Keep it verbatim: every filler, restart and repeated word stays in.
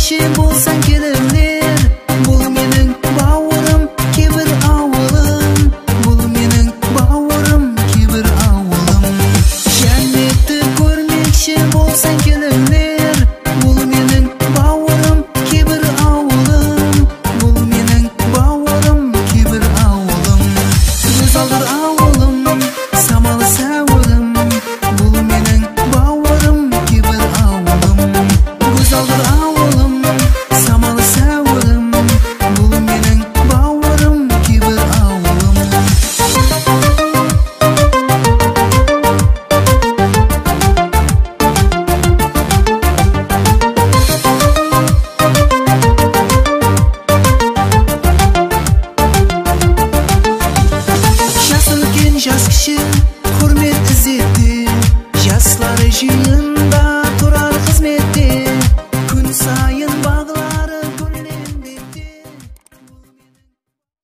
көрмекші болсаң келіңдер. Бұл менің бауырым, кейбір ауылым. Бұл менің бауырым, кейбір ауылым. Жәннетті көрмекші болсаң келіңдер. Бұл менің бауырым, кейбір ауылым. Бұл менің бауырым, кейбір ауылым. Көзалдыр ауылым, самалы сәуірім. Бұл менің бауырым, кейбір ауылым. Көзалдыр ауылым, самалы сәуірім. Бұл менің бауырым, кейбір ауылым. Жас үлкен, жас кіші, құрмет ізетті. Жастары жиі